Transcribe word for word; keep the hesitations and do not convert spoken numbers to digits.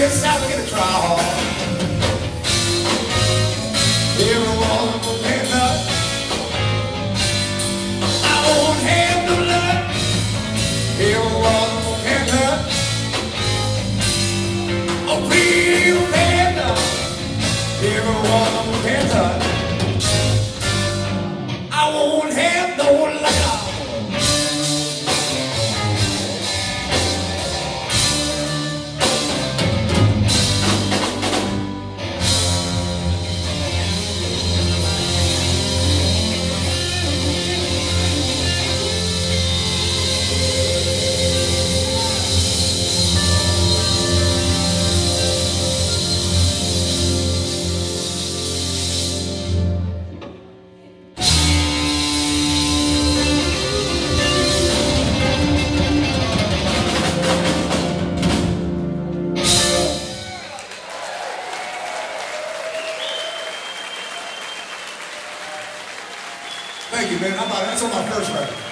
this out, we're gonna try hard. Everyone will hand up. I won't have no luck. Everyone will hand up. Oh, please will hand up. Everyone will hand up. I won't have no luck. Thank you, man. How about that's on my first record?